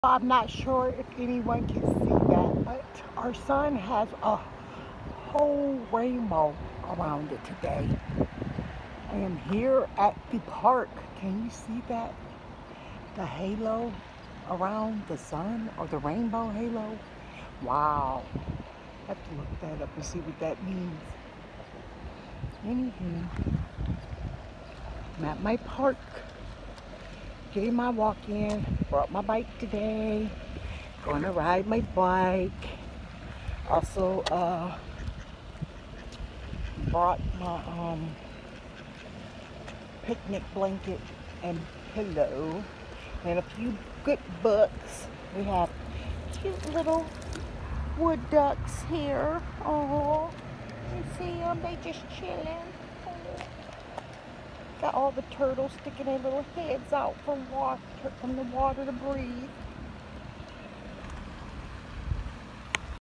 I'm not sure if anyone can see that, but our sun has a whole rainbow around it today. I am here at the park. Can you see that? The halo around the sun, or the rainbow halo? Wow. I have to look that up and see what that means. Anywho, I'm at my park, getting my walk in. Brought my bike today. Gonna ride my bike. Also brought my picnic blanket and pillow and a few good books. We have cute little wood ducks here. Oh, you see them? They just chilling. Oh. Got all the turtles sticking their little heads out from the water to breathe.